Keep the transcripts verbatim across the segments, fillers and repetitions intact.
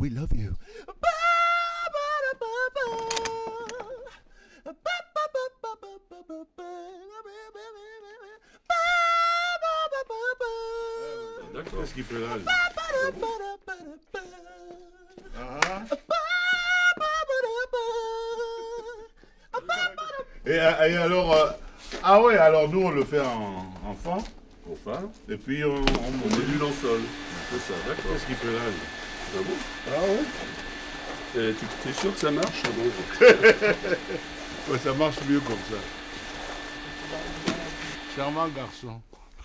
We love you. Qu'est-ce qu'il fait là? Et, et alors, euh, ah ouais, alors nous on le fait en, en fa, au fa, et puis on, on, on module en sol. C'est ça, d'accord. Qu'est-ce qu'il fait là? Ah bon? Ah ouais. Et tu es sûr que ça marche? Bon. Ouais, ça marche mieux comme ça. Charmant garçon.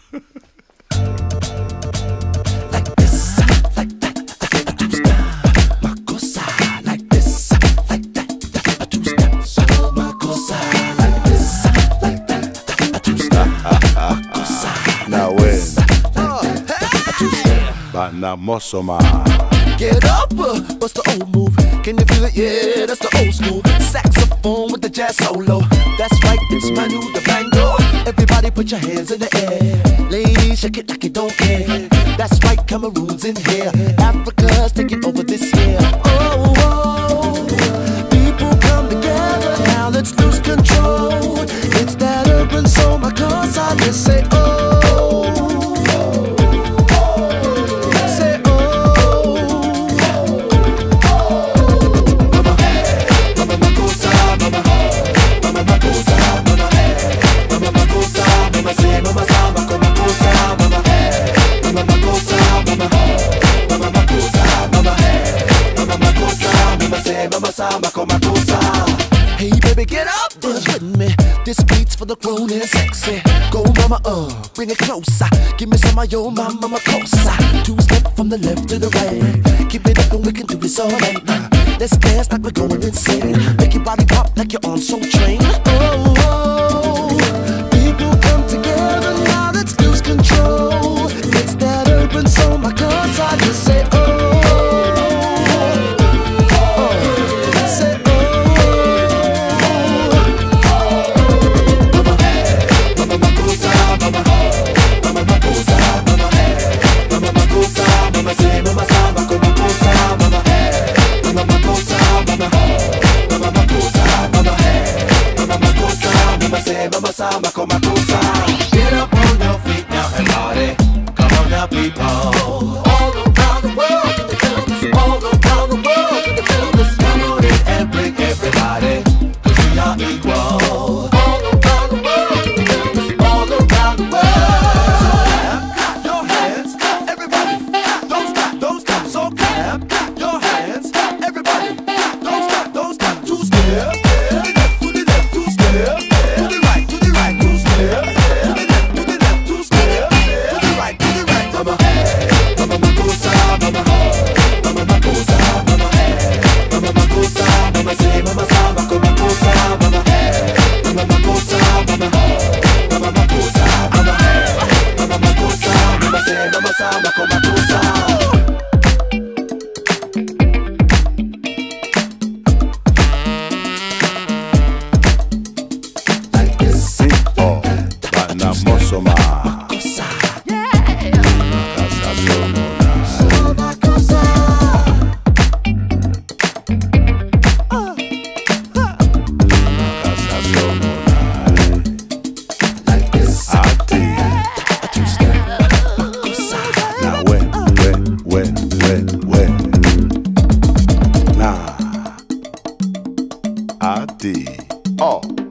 Like this, like that, a two-step. Makossa, like this, like that, a two-step. Soul Makossa, like this, like that, a two-step. Makossa, Now when, a two-step. but now muscle man. Get up, uh, what's the old move? Can you feel it? Yeah, that's the old school. Saxophone with the jazz solo. That's right, it's Manu Dibango. Everybody put your hands in the air. Ladies, shake it like you don't care. That's right, Cameroon's in here. Africa's taking over this year. Oh, oh, people come together. Now let's lose control. It's that urban soul Makossa. Just say oh. Hey baby, get up, dance with me. This beat's for the grown and sexy. Go mama, uh, bring it closer. Give me some of your mama Makossa. Two step from the left to the right. Keep it up and we can do this all night. Let's dance like we're going insane. Make your body pop like you're on Soul Train. Oh, oh, people come together now. Let's lose control. It's that urban soul Makossa. Just say oh. Get up on your feet now and party. Come on now, people. All around the world, can you feel this? All around the world, can you feel this? Come on in and bring everybody, 'cause we are equal. All around the world, can you feel this? All around the world. So clap your hands, everybody. Don't stop, don't stop. So clap your hands, everybody. Don't stop, don't stop. Two steps. I did. Oh.